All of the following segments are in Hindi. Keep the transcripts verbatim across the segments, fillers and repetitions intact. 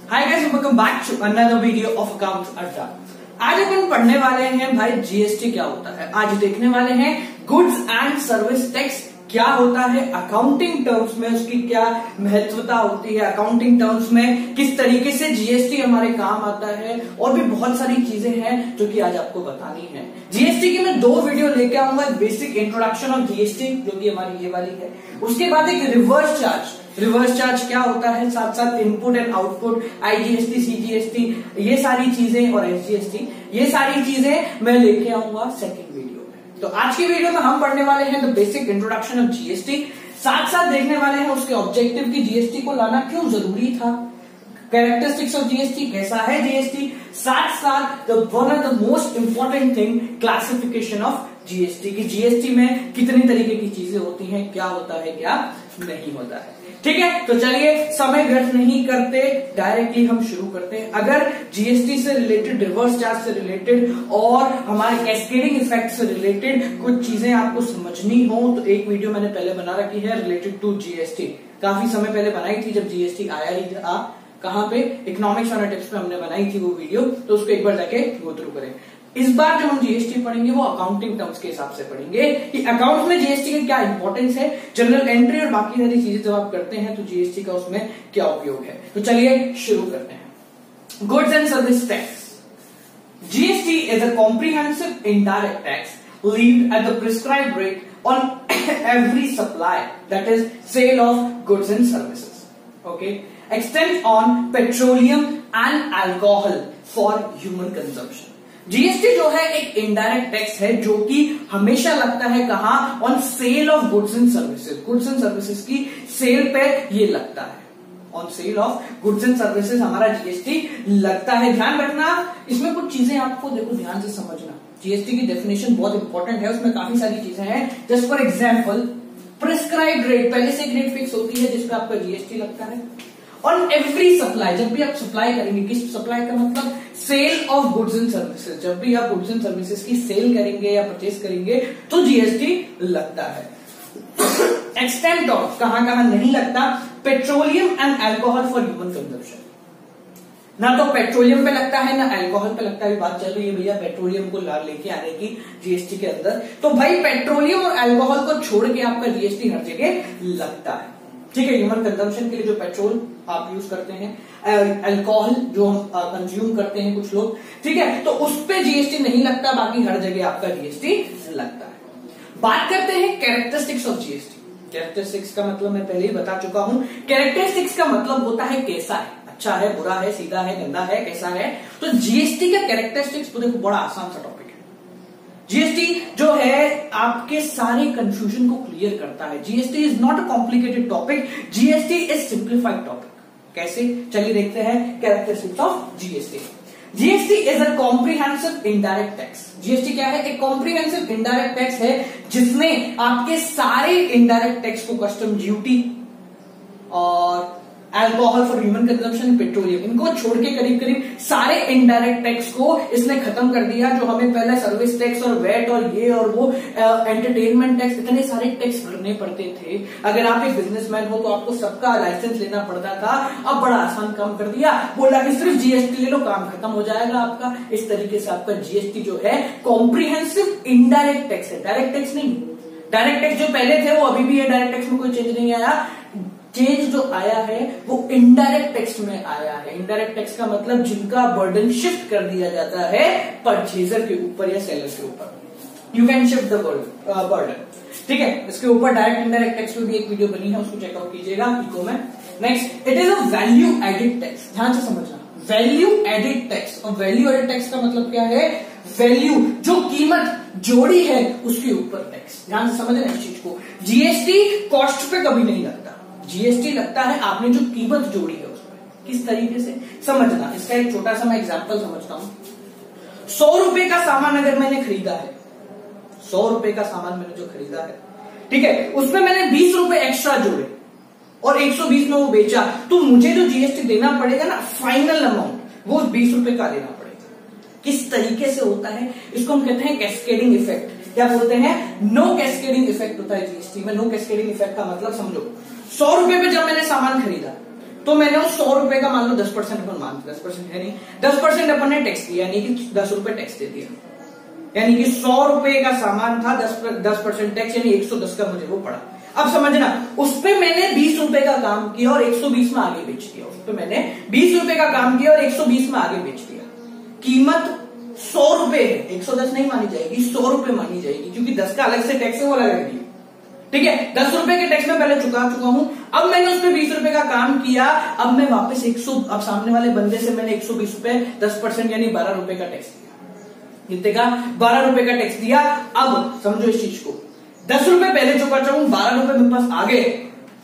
Hi guys, welcome back to another video of accounts Adda. आज अपन पढ़ने वाले हैं भाई जीएसटी क्या होता है। आज देखने वाले हैं गुड्स एंड सर्विस टैक्स क्या होता है, अकाउंटिंग टर्म्स में उसकी क्या महत्वता होती है, अकाउंटिंग टर्म्स में किस तरीके से जीएसटी हमारे काम आता है, और भी बहुत सारी चीजें हैं जो कि आज आपको बतानी है। जीएसटी की मैं दो वीडियो लेके आऊंगा, बेसिक इंट्रोडक्शन ऑफ जीएसटी जो कि हमारी ये वाली है, उसके बाद एक रिवर्स चार्ज, रिवर्स चार्ज क्या होता है, साथ साथ input and output, IGST, CGST, ये सारी चीजें, और एसजीएसटी, ये सारी चीजें मैं लेके आऊंगा सेकंड वीडियो में। तो आज की वीडियो में हम पढ़ने वाले हैं the basic introduction of GST, साथ साथ देखने वाले हैं उसके ऑब्जेक्टिव की जीएसटी को लाना क्यों जरूरी था, कैरेक्टरिस्टिक्स ऑफ जीएसटी, कैसा है जीएसटी, साथ साथ the one of the most important thing classification of GST की जीएसटी में कितनी तरीके की चीजें होती हैं, क्या होता है क्या नहीं होता है। ठीक है, तो चलिए समय व्यर्थ नहीं करते, डायरेक्टली हम शुरू करते हैं। अगर जीएसटी से रिलेटेड, रिवर्स चार्ज से रिलेटेड और हमारे कैस्केडिंग इफेक्ट से रिलेटेड कुछ चीजें आपको समझनी हो तो एक वीडियो मैंने पहले बना रखी है रिलेटेड टू जीएसटी, काफी समय पहले बनाई थी जब जीएसटी आया ही था। कहां पे, इकोनॉमिक्स और टिप्स पे हमने बनाई थी वो वीडियो, तो उसको एक बार जाके गो थ्रू करें। इस बार जो हम जीएसटी पढ़ेंगे वो अकाउंटिंग टर्म्स के हिसाब से पढ़ेंगे कि अकाउंट में जीएसटी का क्या इंपॉर्टेंस है, जनरल एंट्री और बाकी सारी चीजें जब आप करते हैं तो जीएसटी का उसमें क्या उपयोग है। तो चलिए शुरू करते हैं। Goods and service tax. GST is a comprehensive indirect tax levied at the prescribed rate on every supply, that is sale of goods and services. Okay, extend on petroleum and alcohol for human consumption. GST जो है एक इनडायरेक्ट टैक्स है जो कि हमेशा लगता है कहां, on sale of goods and services, goods and services की सेल पे ये लगता है, on sale of goods and services हमारा जीएसटी लगता है। ध्यान रखना, इसमें कुछ चीजें आपको देखो ध्यान से समझना। जीएसटी की डेफिनेशन बहुत इंपॉर्टेंट है, उसमें काफी सारी चीजें हैं। Just for example, prescribed rate, पहले से एक रेट फिक्स होती है जिसपे आपका जीएसटी लगता है। ऑन एवरी सप्लाई, जब भी आप सप्लाई करेंगे, किस सप्लाई का मतलब sale of goods and services, जब भी आप गुड्स एंड सर्विसेज की सेल करेंगे या परचेज करेंगे तो जीएसटी लगता है। एक्सटेंट ऑफ, कहां कहां नहीं लगता, petroleum and alcohol for human consumption. ना तो पेट्रोलियम पे लगता है ना अल्कोहल पे लगता है। बात चल रही है भैया पेट्रोलियम को लेके आने की जीएसटी के अंदर, तो भाई पेट्रोलियम और अल्कोहल को छोड़ के आपका जीएसटी हर जगह लगता है। ठीक है, ह्यूमन कंजम्पशन के लिए जो पेट्रोल आप यूज करते हैं, अल्कोहल जो हम कंज्यूम करते हैं कुछ लोग, ठीक है, तो उस पे जीएसटी नहीं लगता, बाकी हर जगह आपका जीएसटी लगता है। बात करते हैं कैरेक्टरिस्टिक्स ऑफ जीएसटी। कैरेक्टरिस्टिक्स का मतलब मैं पहले ही बता चुका हूं। कैरेक्टरिस्टिक्स का मतलब होता है कैसा है, अच्छा है, बुरा है, सीधा है, गंदा है, कैसा है। तो जीएसटी का कैरेक्टरिस्टिक्स तो देखो बड़ा आसान सा टॉपिक है। जीएसटी जो है आपके सारे कंफ्यूजन को क्लियर करता है। GST is not a complicated topic, GST is simplified topic. कैसे, चलिए देखते हैं characteristics of GST. GST is a comprehensive indirect tax. GST क्या है, एक कॉम्प्रिहेंसिव इनडायरेक्ट टैक्स है जिसमें आपके सारे इनडायरेक्ट टैक्स को, कस्टम ड्यूटी और alcohol for human consumption, petroleum, इनको छोड़ के करीब करीब सारे इनडायरेक्ट टैक्स को इसने खत्म कर दिया। जो हमें पहले सर्विस टैक्स और वैट और ये और वो एंटरटेनमेंट टैक्स, इतने सारे टैक्स भरने पड़ते थे। अगर आप एक बिजनेसमैन हो तो आपको सबका लाइसेंस लेना पड़ता था, अब बड़ा आसान काम कर दिया, बोला कि सिर्फ जीएसटी ले लो, काम खत्म हो जाएगा आपका। इस तरीके से आपका जीएसटी जो है कॉम्प्रिहेंसिव इनडायरेक्ट टैक्स है, डायरेक्ट टैक्स नहीं। डायरेक्ट टैक्स जो पहले थे वो अभी भी है, डायरेक्ट टैक्स में कोई चेंज नहीं आया। चेंज जो आया है वो इनडायरेक्ट टैक्स में आया है। इनडायरेक्ट टैक्स का मतलब जिनका बर्डन शिफ्ट कर दिया जाता है परचेजर के ऊपर या सेलर के ऊपर। You can shift the burden, ठीक है। इसके ऊपर डायरेक्ट इनडायरेक्ट टैक्स पे भी एक वीडियो बनी है, उसको चेकआउट कीजिएगा इको में। Next, it is a value added tax. ध्यान से समझना, वैल्यू एडिड टैक्स। और वैल्यू एडिड टैक्स का मतलब क्या है, वैल्यू जो कीमत जोड़ी है उसके ऊपर टैक्स। ध्यान से समझना इस चीज को। जीएसटी कॉस्ट पे कभी नहीं लगता, जीएसटी लगता है आपने जो कीमत जोड़ी है उसमें। किस तरीके से समझना, इसका एक छोटा सा मैं एग्जांपल समझता हूं। सौ रुपए का सामान अगर मैंने खरीदा है, सौ रुपए का सामान मैंने जो खरीदा है, ठीक है, उसमें मैंने बीस रुपए एक्स्ट्रा जोड़े और एक सौ बीस में वो बेचा, तो मुझे जो जीएसटी देना पड़ेगा ना, फाइनल अमाउंट, वो बीस रुपए का देना पड़ेगा। किस तरीके से होता है, इसको हम कहते हैं कैस्केडिंग इफेक्ट। क्या बोलते हैं, नो कैस्केडिंग इफेक्ट होता है जीएसटी में। नो कैस्केडिंग इफेक्ट का मतलब समझो, सौ रुपए पे जब मैंने सामान खरीदा तो मैंने उस सौ रुपए का मान लो दस परसेंट अपन मानते, दस परसेंट है नहीं, दस परसेंट अपन ने टैक्स दिया, यानी कि दस रुपए टैक्स दे दिया, यानी कि सौ रुपए का सामान था, दस दस परसेंट टैक्स यानी एक सौ दस का मुझे वो पड़ा। अब समझना, उस पे मैंने बीस रुपए का काम किया और एक सौ बीस में आगे बेच दिया, उस पे मैंने बीस रुपए का काम किया और एक सौ बीस में आगे बेच दिया। कीमत सौ रुपए है, एक सौ दस नहीं मानी जाएगी, सौ रुपए मानी जाएगी, क्योंकि दस का अलग से टैक्स है वो अलग है। ठीक है, दस रुपए के टैक्स में पहले चुका चुका हूं, अब मैंने उस पर बीस रुपए का काम किया, अब मैं वापस एक सौ, अब सामने वाले बंदे से मैंने एक सौ बीस रुपए दस परसेंट यानी बारह रुपए का टैक्स दिया, कितने का? बारह रुपए का टैक्स दिया। अब समझो इस चीज को, दस रुपए पहले चुका चाहूं, बारह रुपए मेरे पास आ गए,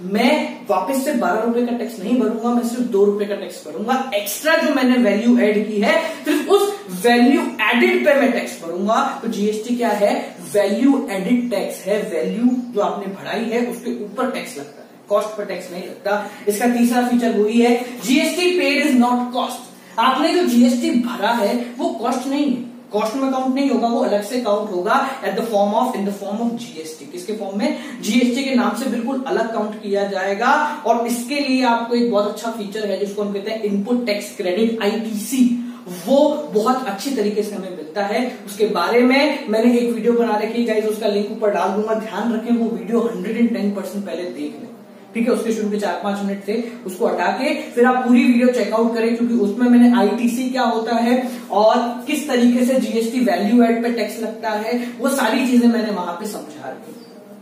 मैं वापस से बारह रुपए का टैक्स नहीं भरूंगा, मैं सिर्फ दो रुपए का टैक्स भरूंगा। एक्स्ट्रा जो मैंने वैल्यू ऐड की है सिर्फ उस वैल्यू एडिड पे मैं टैक्स भरूंगा। तो जीएसटी क्या है? वैल्यू एडिड टैक्स है, वैल्यू जो आपने बढ़ाई है उसके ऊपर टैक्स लगता है, कॉस्ट पर टैक्स नहीं लगता। इसका तीसरा फीचर वही है, GST paid is not cost. आपने जो जीएसटी भरा है वो कॉस्ट नहीं है, कॉस्ट में काउंट नहीं होगा, वो अलग से काउंट होगा at the form of, in the form of GST. किसके फॉर्म में? जीएसटी के नाम से बिल्कुल अलग काउंट किया जाएगा। और इसके लिए आपको एक बहुत अच्छा फीचर है जिसको हम कहते हैं इनपुट टैक्स क्रेडिट, आईटीसी, वो बहुत अच्छी तरीके से हमें मिलता है। उसके बारे में मैंने एक वीडियो बना रखी है गाइस, उसका लिंक ऊपर डाल दूंगा, ध्यान रखें वो video hundred and ten percent पहले देख लें। ठीक है, उसके शुरू के चार पांच मिनट थे, उसको हटा के फिर आप पूरी वीडियो चेकआउट करें, क्योंकि उसमें मैंने आईटीसी क्या होता है और किस तरीके से जीएसटी वैल्यू एड पे टैक्स लगता है, वो सारी चीजें मैंने वहां पे समझा रखी।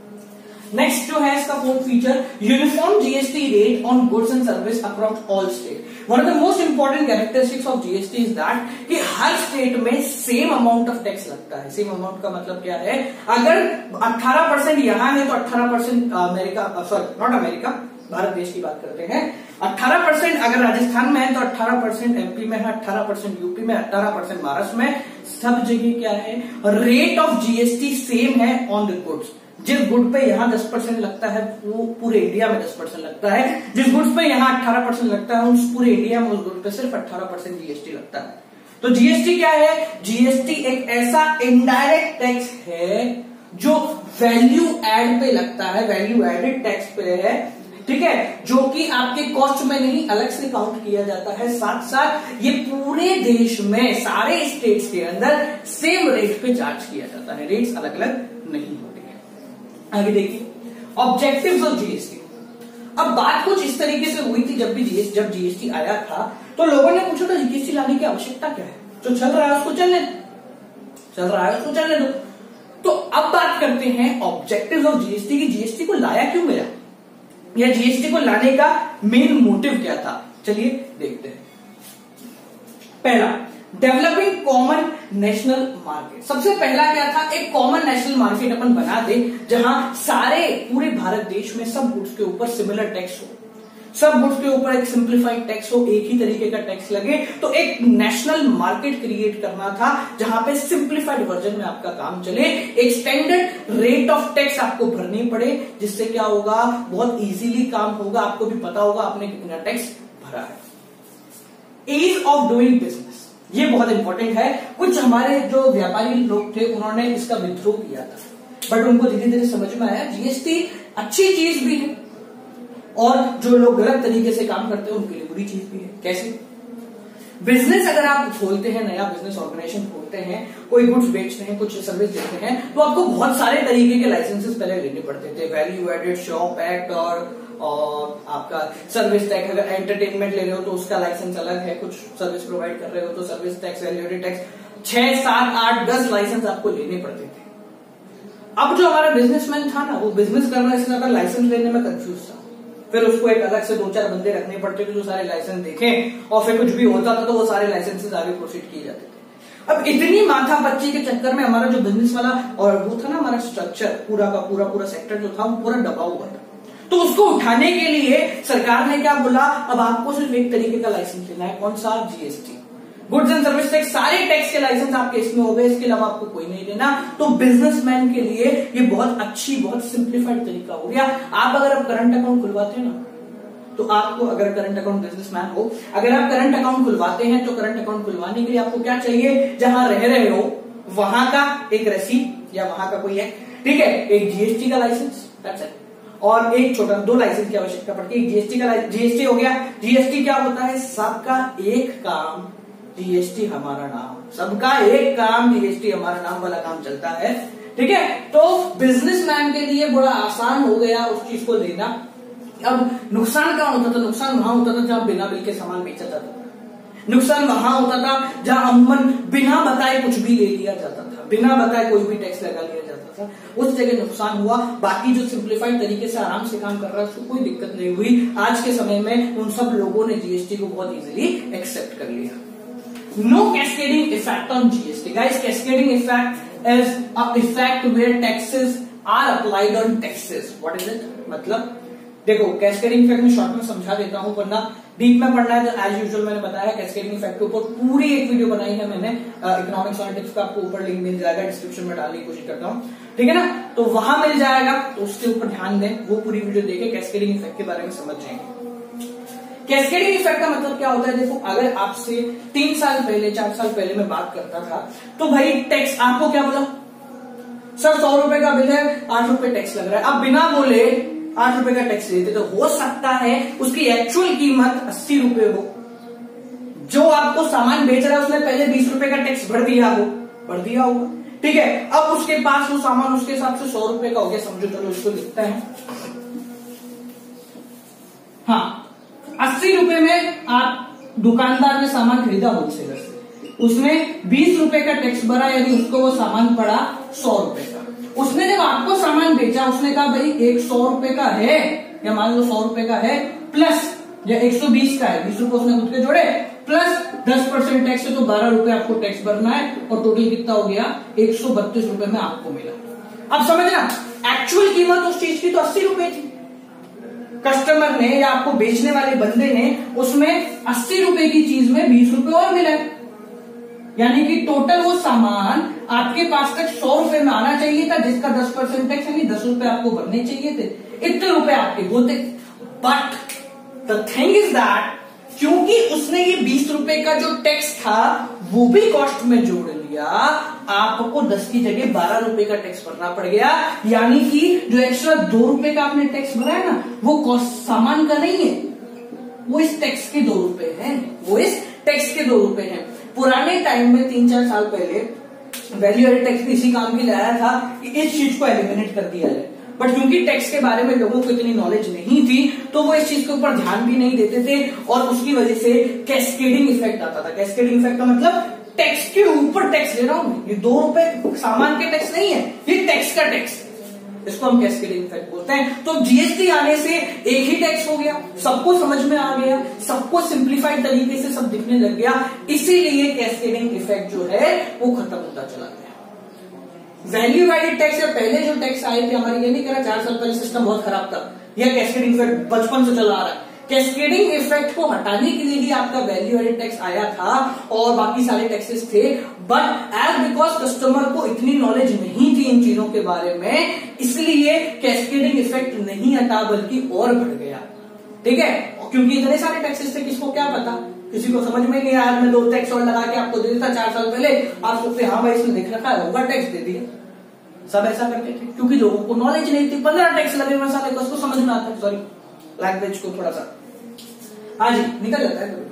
नेक्स्ट जो है इसका fourth feature, uniform GST rate on goods and service across all state. One of the most important characteristics of GST is that कि हर स्टेट में सेम अमाउंट ऑफ टैक्स लगता है। सेम अमाउंट का मतलब क्या है? अगर अठारह परसेंट यहां है तो अठारह percent America, sorry not America, Bharat देश की बात करते हैं, अठारह परसेंट अगर राजस्थान में है तो अठारह परसेंट एमपी में है, अठारह परसेंट यूपी में, अठारह परसेंट महाराष्ट्र में, सब जगह क्या है? रेट ऑफ जीएसटी सेम है ऑन द गुड्स। जिस गुड पे यहाँ दस परसेंट लगता है वो पूरे इंडिया में दस परसेंट लगता है, जिस गुड्स पे यहाँ अठारह परसेंट लगता है उस पूरे इंडिया में उस गुड पे सिर्फ अठारह परसेंट जीएसटी लगता है। तो जीएसटी क्या है? जीएसटी एक ऐसा इनडायरेक्ट टैक्स है जो वैल्यू एड पे लगता है, वैल्यू एडेड टैक्स पे है। ठीक है, जो कि आपके कॉस्ट में नहीं अलग से काउंट किया जाता है। साथ साथ ये पूरे देश में सारे स्टेट्स के अंदर सेम रेट पे चार्ज किया जाता है, रेट्स अलग अलग नहीं होते। आगे देखिए, ऑब्जेक्टिव्स ऑफ जीएसटी। अब बात कुछ इस तरीके से हुई थी, जब भी जीएसटी जब जीएसटी आया था तो लोगों ने पूछा था जीएसटी लाने की आवश्यकता क्या है, जो चल रहा है उसको चलने चल रहा है उसको चलने दो। तो अब बात करते हैं ऑब्जेक्टिव्स ऑफ जीएसटी की जीएसटी को लाया क्यों गया, या जीएसटी को लाने का मेन मोटिव क्या था। चलिए देखते हैं। पहला, डेवलपिंग कॉमन नेशनल मार्केट। सबसे पहला क्या था? एक कॉमन नेशनल मार्केट अपन बना दे जहां सारे पूरे भारत देश में सब गुड्स के ऊपर सिमिलर टैक्स हो, सब गुड्स के ऊपर एक सिंप्लीफाइड टैक्स हो, एक ही तरीके का टैक्स लगे। तो एक नेशनल मार्केट क्रिएट करना था जहां पे सिंप्लीफाइड वर्जन में आपका काम चले, एक स्टैंडर्ड रेट ऑफ टैक्स आपको भरनी पड़े, जिससे क्या होगा? बहुत इजीली काम होगा, आपको भी पता होगा आपने कितना टैक्स भरा है। ईज ऑफ डूइंग बिजनेस, ये बहुत इंपॉर्टेंट है। कुछ हमारे जो व्यापारी लोग थे उन्होंने इसका विद्रोह किया था, बट उनको धीरे धीरे समझ में आया जीएसटी अच्छी चीज भी है और जो लोग गलत तरीके से काम करते हैं उनके लिए बुरी चीज भी है। कैसे? बिजनेस अगर आप खोलते हैं, नया बिजनेस ऑर्गेनाइजेशन खोलते हैं, कोई गुड्स बेचते हैं, कुछ सर्विस देते हैं, तो आपको बहुत सारे तरीके के लाइसेंसेस पहले लेने पड़ते थे। वैल्यू एडेड, शॉप एक्ट और और आपका सर्विस टैक्स। अगर एंटरटेनमेंट ले रहे हो तो उसका लाइसेंस अलग है, कुछ सर्विस प्रोवाइड कर रहे हो तो service tax, value added tax, छह सात आठ दस लाइसेंस आपको लेने पड़ते थे। अब जो हमारा बिजनेसमैन था ना, वो बिजनेस करने से ज्यादा लाइसेंस लेने में कंफ्यूज था। फिर उसको एक अलग से दो चार बंदे रखने पड़ते थे जो सारे लाइसेंस देखें, और फिर कुछ भी होता था तो वो सारे लाइसेंसेस आगे प्रोसीड किए जाते थे। अब इतनी माथापच्ची के चक्कर में हमारा जो बिजनेस वाला और वो था ना, हमारा स्ट्रक्चर पूरा का पूरा पूरा सेक्टर जो था वो पूरा दबा हुआ था। तो उसको उठाने के लिए सरकार ने क्या बोला? अब आपको सिर्फ एक तरीके का लाइसेंस लेना है। कौन सा? GST, goods and service tax. सारे टैक्स के लाइसेंस आपके इसमें हो गए, इसके अलावा आपको कोई नहीं लेना। तो बिजनेसमैन के लिए ये बहुत अच्छी, बहुत सिंप्लीफाइड तरीका हो गया। आप अगर आप करंट अकाउंट खुलवाते हैं ना, तो आपको अगर करंट अकाउंट बिजनेसमैन हो, अगर आप करंट अकाउंट खुलवाते हैं तो करंट अकाउंट खुलवाने के लिए आपको क्या चाहिए? जहां रह रहे हो वहां का एक रसीद या वहां का कोई है, ठीक है, एक जीएसटी का लाइसेंस, दैट्स इट। और एक छोटा दो लाइसेंस की आवश्यकता पड़ती है। जीएसटी का जीएसटी हो गया। जीएसटी क्या होता है? सबका एक काम जीएसटी हमारा नाम, सबका एक काम जीएसटी हमारा नाम वाला काम चलता है। ठीक है, तो बिजनेसमैन के लिए बड़ा आसान हो गया उस चीज को लेना। अब नुकसान कहाँ होता था? नुकसान वहां होता था जहां बिना बिल के सामान बेचा जाता था। नुकसान वहां होता था जहां अमूमन बिना बताए कुछ भी ले लिया जाता था, बिना बताए कोई भी टैक्स लगा लिया जाता था, उस जगह नुकसान हुआ। बाकी जो सिंप्लीफाइड तरीके से आराम से काम कर रहा है उसको कोई दिक्कत नहीं हुई। आज के समय में उन सब लोगों ने जीएसटी को बहुत इजीली एक्सेप्ट कर लिया। No cascading effect on GST. Guys, cascading effect is a effect where taxes are applied on taxes. What is it? मतलब देखो, कैस्केडिंग इफेक्ट में शॉर्ट में समझा देता हूं, वरना डीप में पढ़ना है तो एज यूजुअल मैंने बताया कैस्केडिंग इफेक्ट के ऊपर पूरी एक वीडियो बनाई है मैंने इकोनॉमिक्स और टिप्स का, आपको ऊपर लिंक मिल जाएगा, डिस्क्रिप्शन में डालने की कोशिश करता हूं। ठीक है ना, तो वहां मिल जाएगा, तो उसके ऊपर ध्यान दें, वो पूरी वीडियो देखें, कैस्केडिंग इफेक्ट के बारे में समझ जाएंगे। कैस्केडिंग इफेक्ट का मतलब क्या होता है? देखो, अगर आपसे तीन साल पहले चार साल पहले मैं बात करता था तो भाई टैक्स आपको क्या बोला? सर सौ रुपए का बिल है, आठ रुपए टैक्स लग रहा है। आप बिना बोले आठ रुपए का टैक्स लेते, तो हो सकता है उसकी एक्चुअल कीमत अस्सी रुपए हो, जो आपको सामान बेच रहा है उसने पहले बीस रुपए का टैक्स भर दिया हो, भर दिया होगा। ठीक है, अब उसके पास वो सामान उसके हिसाब से सौ रुपए का हो गया, समझो, चलो इसको लिखते हैं। हाँ, अस्सी रुपए में आप दुकानदार ने सामान खरीदा होलसेलर से, उसने बीस रुपए का टैक्स भरा, यानी उसको वो सामान पड़ा सौ रुपए का। उसने जब आपको सामान बेचा, उसने कहा भाई एक सौ रुपए का है, या मान लो सौ रुपए का है, प्लस या एक सौ बीस का है, बीस रुपए उसने खुद के जोड़े, प्लस दस परसेंट टैक्स है तो बारह रुपए आपको टैक्स भरना है, और टोटल कितना हो गया? एक सौ बत्तीस रुपए में आपको मिला। अब समझना, एक्चुअल कीमत उस चीज की तो अस्सी रुपए थी, कस्टमर ने या आपको बेचने वाले बंदे ने उसमें अस्सी रुपए की चीज में बीस रुपए और मिला, यानी कि टोटल वो सामान आपके पास तक सौ रुपए में आना चाहिए था, जिसका दस परसेंट टैक्स यानी दस रुपए आपको भरने चाहिए थे, इतने रुपए आपके होते। But the thing is that क्योंकि उसने ये बीस रुपए का जो टैक्स था वो भी कॉस्ट में जोड़ लिया, आपको दस की जगह बारह रुपए का टैक्स भरना पड़ गया। यानी कि जो एक्स्ट्रा दो रुपए का आपने टैक्स भरा है ना, वो कॉस्ट सामान का नहीं है, वो इस टैक्स के दो रुपए हैं, वो इस टैक्स के दो रुपए हैं। पुराने टाइम में तीन चार साल पहले वैल्यू एडेड टैक्स भी इसी काम के लिए आया था कि इस चीज को एलिमिनेट कर दिया जाए, बट क्योंकि टैक्स के बारे में लोगों को इतनी नॉलेज नहीं थी तो वो इस चीज के ऊपर ध्यान भी नहीं देते थे, और उसकी वजह से कैस्केडिंग इफेक्ट आता था। कैस्केडिंग इफेक्ट का मतलब टैक्स के ऊपर टैक्स ले रहा हूं, ये दो रुपए सामान के टैक्स नहीं है, ये टैक्स का टैक्स, इसको हम कैस्केडिंग इफेक्ट बोलते हैं। तो जीएसटी आने से एक ही टैक्स हो गया, सबको समझ में आ गया, सबको सिंप्लीफाइड तरीके से सब दिखने लग गया, इसीलिए कैस्केडिंग इफेक्ट जो है वो खत्म होता चला गया। वैल्यू एडेड टैक्स या पहले जो टैक्स आए थे, हमारे ये नहीं करा चार साल पहले सिस्टम बहुत खराब था, यह कैस्केडिंग इफेक्ट बचपन से चला आ रहा है। कैस्केडिंग इफेक्ट को हटाने के लिए ही आपका वैल्यू एडेड टैक्स आया था और बाकी सारे टैक्सेस थे, बट एज बिकॉज कस्टमर को इतनी नॉलेज नहीं थी इन चीजों के बारे में, इसलिए कैस्केडिंग इफेक्ट नहीं हटा बल्कि और बढ़ गया। ठीक है, क्योंकि इतने सारे टैक्सेस थे, किसको क्या पता, किसी को समझ में नहीं आया, मैं दो टैक्स और लगा के आपको दे देता चार साल पहले, आप सोचते हाँ भाई इसमें लिख रखा है होगा, टैक्स दे दिया। सब ऐसा करते थे क्योंकि लोगों को नॉलेज नहीं थी। पंद्रह टैक्स लगे हुए साले को, उसको समझ में आता है, सॉरी लैंग्वेज को थोड़ा सा आज निकल जाता है।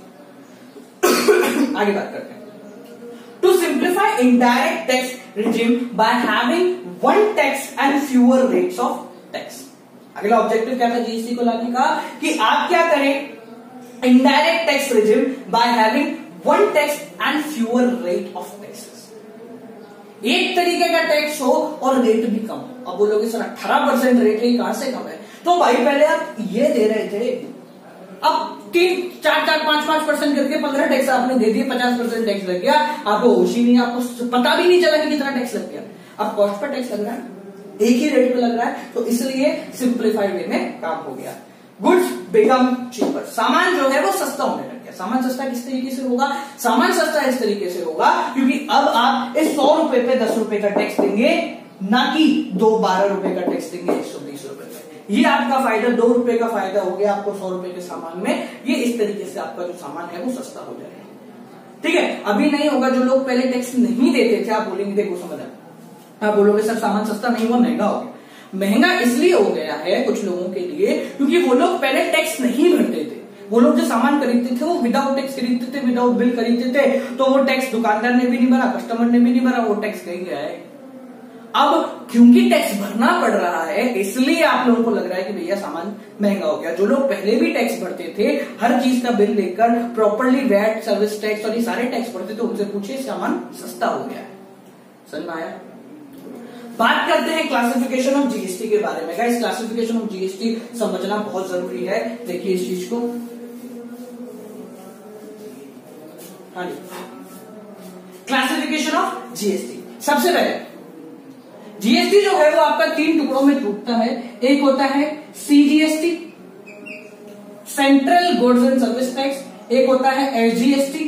आगे बात करते हैं। To simplify indirect tax regime by having one tax and fewer rates of tax. अगला ऑब्जेक्टिव क्या था जीएसटी को लाने का, कि आप क्या करें, indirect tax regime by having one tax and fewer rate of taxes. एक तरीके का टैक्स हो और रेट भी कम हो। अब बोलोगे सर अठारह परसेंट रेट है, कहां से कम है? तो भाई पहले आप ये दे रहे थे, अब तीन चार चार पांच पांच परसेंट करके पंद्रह टैक्स आपने दे दिए, पचास परसेंट टैक्स लग गया, आपको होश ही नहीं, आपको पता भी नहीं चला कि कितना टैक्स लग गया। अब कॉस्ट पर टैक्स लग रहा है, एक ही रेट पे लग रहा है, तो इसलिए सिंप्लीफाइड वे में काम हो गया। गुड्स बिकम चीपर, सामान जो है वो सस्ता होने लग गया। सामान सस्ता किस तरीके से होगा? सामान सस्ता इस तरीके से होगा क्योंकि अब आप इस सौ रुपए पे दस रुपए का टैक्स देंगे, ना कि दो बारह रुपए का टैक्स देंगे एक सौ बीस रुपए पे। ये आपका फायदा, दो रुपए का फायदा हो गया आपको सौ रुपए के सामान में। ये इस तरीके से आपका जो सामान है वो सस्ता हो जाएगा। ठीक है, अभी नहीं होगा। जो लोग पहले टैक्स नहीं देते थे, आप बोलेंगे देखो समझ, आप बोलोगे सर सामान सस्ता नहीं हुआ, महंगा हो गया। महंगा इसलिए हो गया है कुछ लोगों के लिए क्योंकि वो लोग पहले टैक्स नहीं भरते थे। वो लोग जो सामान खरीदते थे वो विदाउट टैक्स खरीदते थे, विदाउट बिल खरीदते थे, तो वो टैक्स दुकानदार ने भी नहीं भरा, कस्टमर ने भी नहीं भरा, वो टैक्स कहीं गया है। अब क्योंकि टैक्स भरना पड़ रहा है इसलिए आप लोगों को लग रहा है कि भैया सामान महंगा हो गया। जो लोग पहले भी टैक्स भरते थे, हर चीज का बिल लेकर प्रॉपरली वैट, सर्विस टैक्स और ये सारे टैक्स भरते थे, उनसे पूछिए सामान सस्ता हो गया है। समझ में आया? बात करते हैं क्लासिफिकेशन ऑफ जीएसटी के बारे में। गाइस, क्लासिफिकेशन ऑफ जीएसटी समझना बहुत जरूरी है। देखिए इस चीज को, हाँ जी, क्लासिफिकेशन ऑफ जीएसटी। सबसे पहले जीएसटी जो है वो आपका तीन टुकड़ों में टूटता है। एक होता है CGST, central goods and service tax, एक होता है SGST,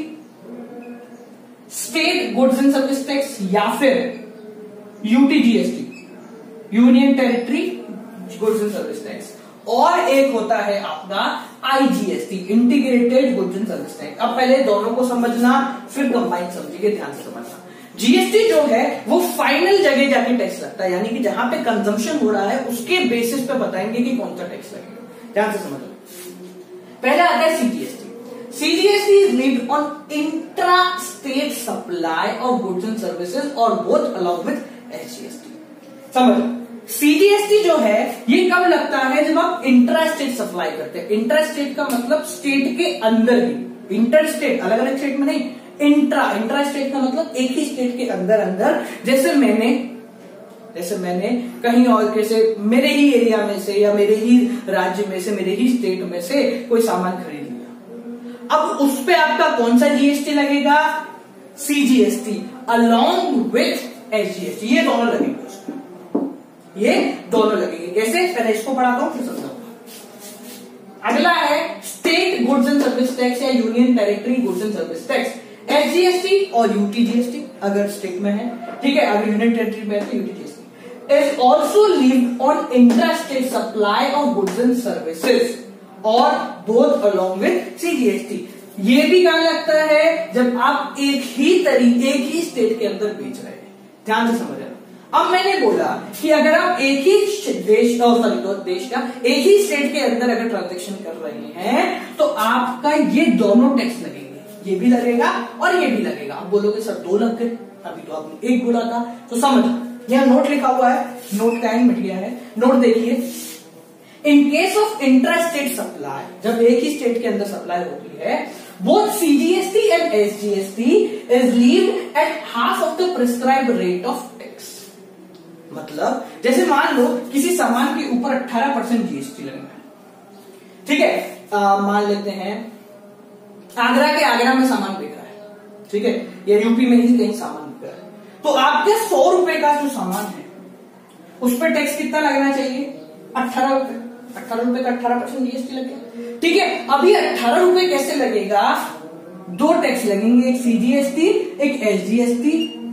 state goods and service tax, या फिर UTGST, union territory goods and service tax, और एक होता है आपका IGST, integrated goods and service tax. अब पहले दोनों को समझना, फिर कंबाइन समझिए, ध्यान से समझना। जीएसटी जो है वो फाइनल जगह जाके टैक्स लगता है, यानी कि जहां पे कंजम्पशन हो रहा है उसके बेसिस पे बताएंगे कि कौन सा टैक्स लगेगा। ध्यान से समझो। पहला आता है CGST. CGST is levied on intra state supply of goods and services और बोथ अलॉन्ग विद एसजीएसटी। समझो, सीजीएसटी जो है ये कब लगता है? जब आप इंट्रा स्टेट सप्लाई करते हैं। इंट्रा स्टेट का मतलब स्टेट के अंदर ही, इंटर स्टेट अलग अलग स्टेट में नहीं, इंट्रा इंट्रा स्टेट का मतलब एक ही स्टेट के अंदर अंदर। जैसे मैंने जैसे मैंने कहीं और कैसे मेरे ही एरिया में से या मेरे ही राज्य में से, मेरे ही स्टेट में से कोई सामान खरीद लिया, अब उस पे आपका कौन सा जीएसटी लगेगा? CGST along with SGST. ये दोनों लगेंगे उसमें, ये दोनों लगेंगे। कैसे? पहले इसको पढ़ाता हूं फिर समझाऊंगा। अगला है state goods and service tax या union territory goods and service tax, SGST और यूटीजीएसटी अगर स्टेट में है, ठीक है। अगर यूनियन टेरिटरी में है तो UTGST is also levied on intra state supply of goods and services और बोथ अलोंग विथ सीजीएसटी। ये भी कहां लगता है? जब आप एक ही तरीके एक ही स्टेट के अंदर बेच रहे हैं। ध्यान से समझ रहे हो। अब मैंने बोला कि अगर आप एक ही देश सॉरी तो देश का एक ही स्टेट के अंदर अगर ट्रांजेक्शन कर रहे हैं तो आपका ये दोनों टैक्स लगेंगे, ये भी लगेगा और ये भी लगेगा। आप बोलोगे सर दो लग गए, अभी तो आपने एक बोला था। तो समझ, यहां नोट लिखा हुआ है, नोट का एंड मिट गया है। नोट देखिए, in case of intra state supply, जब एक ही स्टेट के अंदर सप्लाई होती है, both CGST and SGST is levied at half of the prescribed rate of tax. मतलब जैसे मान लो किसी सामान के ऊपर अठारह परसेंट जीएसटी लगना है, ठीक है। आ, मान लेते हैं आगरा के आगरा में सामान बिक रहा है, ठीक है, या यूपी में ही कहीं सामान बिक रहा है, तो आपके सौ रुपए का जो सामान है उस पर टैक्स कितना लगना चाहिए? अठारह रुपए। अठारह रुपए का अठारह परसेंट जीएसटी लगेगा, ठीक है। अभी अठारह रुपए कैसे लगेगा? दो टैक्स लगेंगे, एक सीजीएसटी एक एसजीएसटी,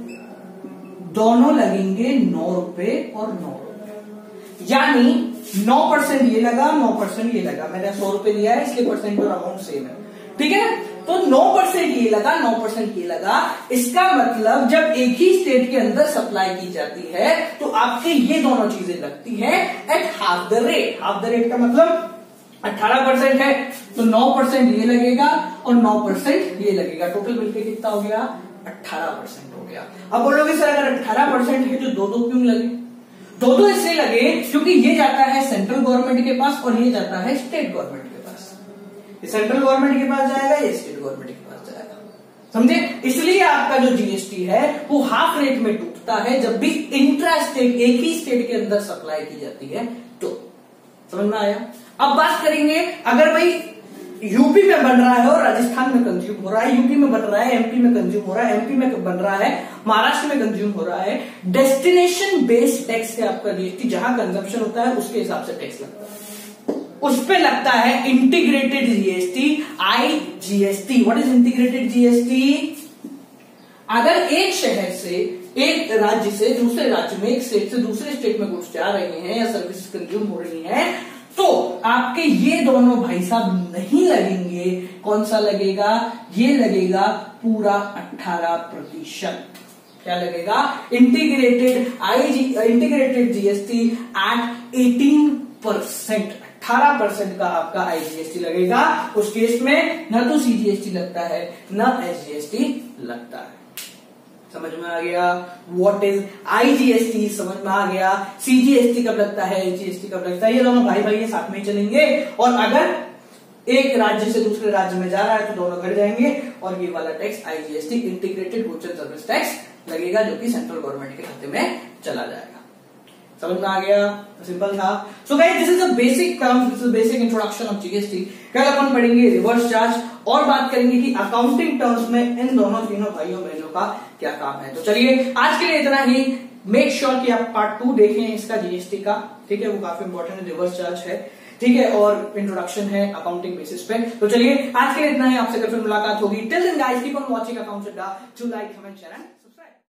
दोनों लगेंगे नौ रुपए और नौ रुपए, यानी नौ परसेंट ये लगा, नौ परसेंट ये लगा। मैंने सौ रुपए लिया है इसलिए परसेंट और अमाउंट सेम है, ठीक है। तो नौ परसेंट ये लगा, नौ परसेंट ये लगा। इसका मतलब जब एक ही स्टेट के अंदर सप्लाई की जाती है तो आपके ये दोनों चीजें लगती है at half the rate. Half the rate का मतलब अठारह परसेंट है तो नौ परसेंट ये लगेगा और नौ परसेंट ये लगेगा। टोटल मिलकर कितना हो गया? अठारह परसेंट हो गया। अब बोलोगे सर अगर अठारह परसेंट है तो दो दो क्यों लगे? दो दो इसलिए लगे क्योंकि ये जाता है सेंट्रल गवर्नमेंट के पास और ये जाता है स्टेट गवर्नमेंट के पास। ये सेंट्रल गवर्नमेंट के पास जाएगा, ये स्टेट गवर्नमेंट के पास जाएगा, समझे। इसलिए आपका जो जीएसटी है वो हाफ रेट में टूटता है जब भी इंट्रा स्टेट एक ही स्टेट के अंदर सप्लाई की जाती है तो। समझ में आया? अब बात करेंगे अगर भाई यूपी में बन रहा है और राजस्थान में कंज्यूम हो रहा है, यूपी में बन रहा है, एमपी में कंज्यूम हो रहा है, एमपी में बन रहा है, महाराष्ट्र में कंज्यूम हो रहा है। डेस्टिनेशन बेस्ड टैक्स है आपका जीएसटी, जहां कंजम्पशन होता है उसके हिसाब से टैक्स लगता है। उस पे लगता है integrated GST, IGST. What is integrated GST? अगर एक शहर से, एक राज्य से दूसरे राज्य में, एक स्टेट से दूसरे स्टेट में गुड्स जा रहे हैं या सर्विस कंज्यूम हो रही हैं तो आपके ये दोनों भाई साहब नहीं लगेंगे। कौन सा लगेगा? ये लगेगा पूरा अठारह प्रतिशत। क्या लगेगा, integrated IG integrated GST eight eighteen percent, अठारह परसेंट का आपका आईजीएसटी लगेगा। उस केस में न तो सीजीएसटी लगता है न एसजीएसटी लगता है। समझ में आ गया व्हाट इज आईजीएसटी, समझ में आ गया सीजीएसटी कब लगता है, एसजीएसटी कब लगता है। ये दोनों भाई भाई साथ में ही चलेंगे, और अगर एक राज्य से दूसरे राज्य में जा रहा है तो दोनों घट जाएंगे, और ये वाला tax IGST integrated goods and service tax लगेगा, जो कि सेंट्रल गवर्नमेंट के खाते में चला जाएगा। समझ में आ गया, सिंपल था। So guys this is the basic terms, this is basic introduction of GST. कल अपन पढ़ेंगे रिवर्स चार्ज और बात करेंगे कि अकाउंटिंग टर्म्स में इन दोनों तीनों भाइयों बहनों का क्या काम है। तो चलिए आज के लिए इतना ही। मेक श्योर sure कि आप पार्ट टू देखें इसका जीएसटी का, ठीक है, वो काफी इंपॉर्टेंट है, रिवर्स चार्ज है, ठीक है, और इंट्रोडक्शन है अकाउंटिंग बेसिस पे। तो चलिए आज के लिए इतना ही, आपसे कल फिर मुलाकात होगी। Till then guys keep on watching accounts Adda, do like, comment, share and